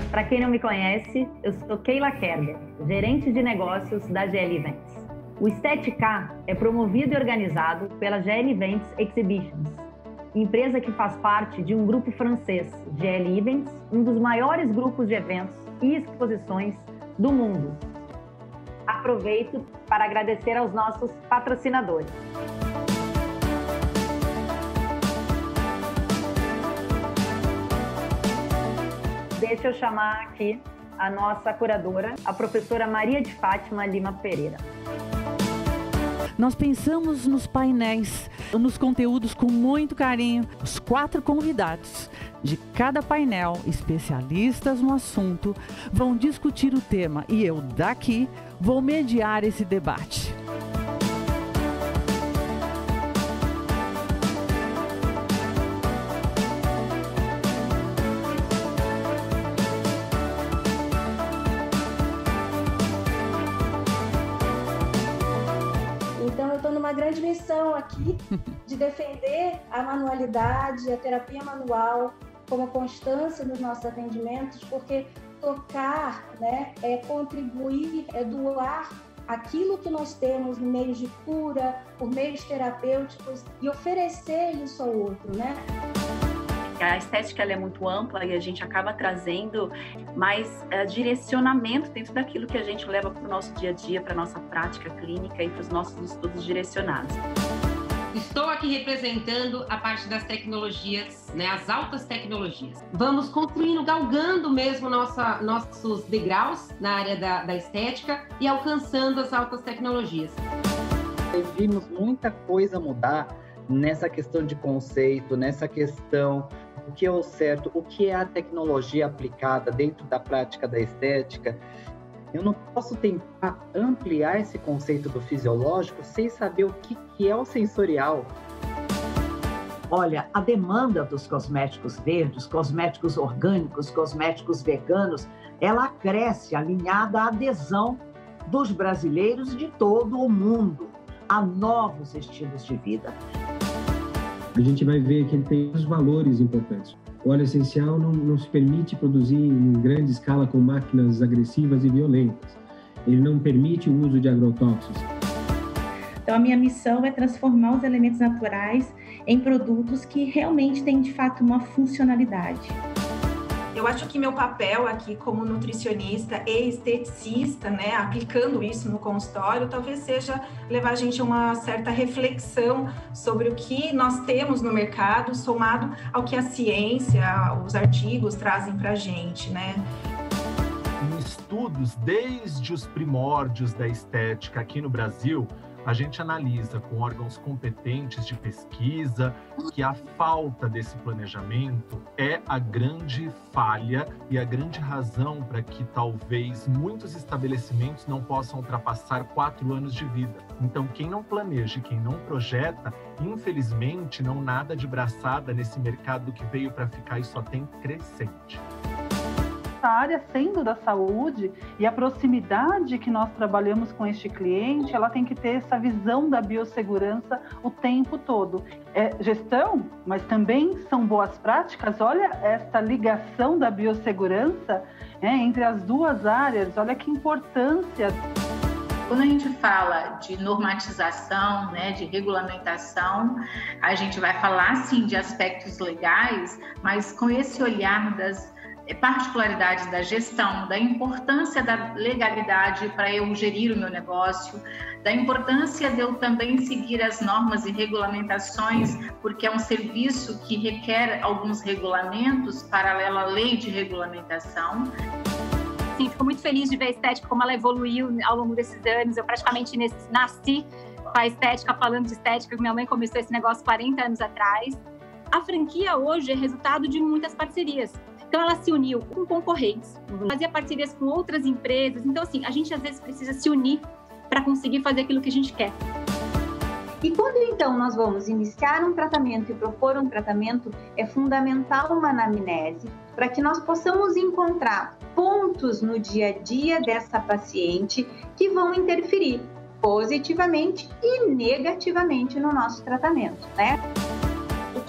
Para quem não me conhece, eu sou Keila Kerber, gerente de negócios da GL Events. O Estética é promovido e organizado pela GL Events Exhibitions, empresa que faz parte de um grupo francês, GL Events, um dos maiores grupos de eventos e exposições do mundo. Aproveito para agradecer aos nossos patrocinadores. Deixa eu chamar aqui a nossa curadora, a professora Maria de Fátima Lima Pereira. Nós pensamos nos painéis, nos conteúdos com muito carinho. Os 4 convidados de cada painel, especialistas no assunto, vão discutir o tema e eu, daqui, vou mediar esse debate. Então, eu estou numa grande missão aqui de defender a manualidade, a terapia manual, como constância nos nossos atendimentos, porque tocar, né, é contribuir, é doar aquilo que nós temos no meio de cura, por meios terapêuticos, e oferecer isso ao outro, né? A estética ela é muito ampla e a gente acaba trazendo mais direcionamento dentro daquilo que a gente leva para o nosso dia a dia, para a nossa prática clínica e para os nossos estudos direcionados. Estou aqui representando a parte das tecnologias, né, as altas tecnologias. Vamos construindo, galgando mesmo nossos degraus na área da estética e alcançando as altas tecnologias. Vimos muita coisa mudar nessa questão de conceito, nessa questão o que é o certo, o que é a tecnologia aplicada dentro da prática da estética. Eu não posso tentar ampliar esse conceito do fisiológico sem saber o que é o sensorial. Olha, a demanda dos cosméticos verdes, cosméticos orgânicos, cosméticos veganos, ela cresce alinhada à adesão dos brasileiros de todo o mundo a novos estilos de vida. A gente vai ver que ele tem os valores importantes. O óleo essencial não se permite produzir em grande escala com máquinas agressivas e violentas. Ele não permite o uso de agrotóxicos. Então, a minha missão é transformar os elementos naturais em produtos que realmente têm, de fato, uma funcionalidade. Eu acho que meu papel aqui como nutricionista e esteticista, né, aplicando isso no consultório, talvez seja levar a gente a uma certa reflexão sobre o que nós temos no mercado, somado ao que a ciência, os artigos trazem para a gente, né? Em estudos desde os primórdios da estética aqui no Brasil, a gente analisa com órgãos competentes de pesquisa que a falta desse planejamento é a grande falha e a grande razão para que talvez muitos estabelecimentos não possam ultrapassar 4 anos de vida. Então, quem não planeja e quem não projeta, infelizmente, não nada de braçada nesse mercado que veio para ficar e só tem crescente. A área sendo da saúde e a proximidade que nós trabalhamos com este cliente, ela tem que ter essa visão da biossegurança o tempo todo. É gestão, mas também são boas práticas. Olha essa ligação da biossegurança entre as duas áreas, olha que importância. Quando a gente fala de normatização, né, de regulamentação, a gente vai falar, sim, de aspectos legais, mas com esse olhar das particularidades da gestão, da importância da legalidade para eu gerir o meu negócio, da importância de eu também seguir as normas e regulamentações, porque é um serviço que requer alguns regulamentos paralelo à lei de regulamentação. Sim, fico muito feliz de ver a estética, como ela evoluiu ao longo desses anos. Eu praticamente nasci com a estética, falando de estética, minha mãe começou esse negócio 40 anos atrás. A franquia hoje é resultado de muitas parcerias. Então, ela se uniu com concorrentes, fazia parcerias com outras empresas. Então, assim, a gente às vezes precisa se unir para conseguir fazer aquilo que a gente quer. E quando, então, nós vamos iniciar um tratamento e propor um tratamento, é fundamental uma anamnese para que nós possamos encontrar pontos no dia a dia dessa paciente que vão interferir positivamente e negativamente no nosso tratamento, né? O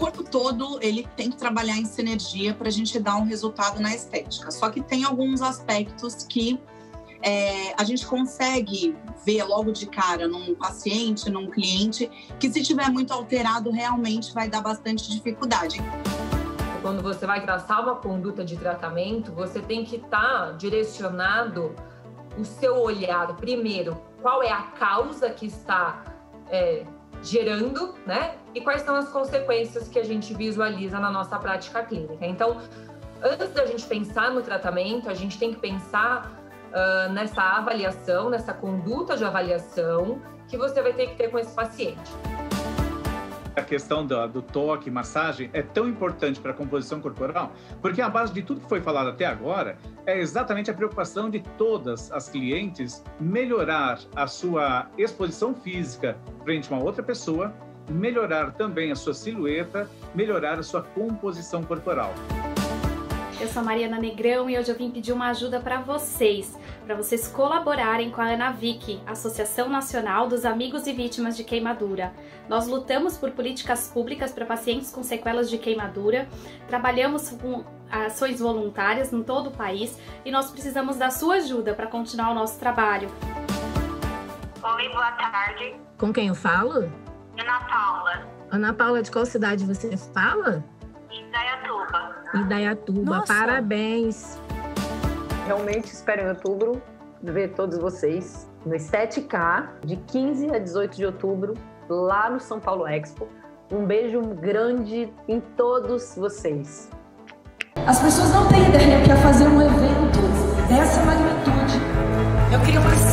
corpo todo ele tem que trabalhar em sinergia para a gente dar um resultado na estética. Só que tem alguns aspectos que a gente consegue ver logo de cara num paciente, num cliente, que se tiver muito alterado, realmente vai dar bastante dificuldade. Quando você vai traçar uma conduta de tratamento, você tem que estar direcionado o seu olhar, primeiro, qual é a causa que está gerando, né? E quais são as consequências que a gente visualiza na nossa prática clínica. Então, antes da gente pensar no tratamento, a gente tem que pensar nessa avaliação, nessa conduta de avaliação que você vai ter que ter com esse paciente. A questão do toque, massagem, é tão importante para a composição corporal, porque a base de tudo que foi falado até agora é exatamente a preocupação de todas as clientes melhorar a sua exposição física frente a uma outra pessoa, melhorar também a sua silhueta, melhorar a sua composição corporal. Eu sou a Mariana Negrão e hoje eu vim pedir uma ajuda para vocês colaborarem com a ANAVIC, Associação Nacional dos Amigos e Vítimas de Queimadura. Nós lutamos por políticas públicas para pacientes com sequelas de queimadura, trabalhamos com ações voluntárias em todo o país e nós precisamos da sua ajuda para continuar o nosso trabalho. Oi, boa tarde. Com quem eu falo? Ana Paula. Ana Paula, de qual cidade você fala? Indaiatuba. Indaiatuba, nossa. Parabéns! Realmente espero em outubro ver todos vocês no Estética, de 15 a 18 de outubro, lá no São Paulo Expo. Um beijo grande em todos vocês. As pessoas não têm ideia que é fazer um evento dessa magnitude. Eu queria uma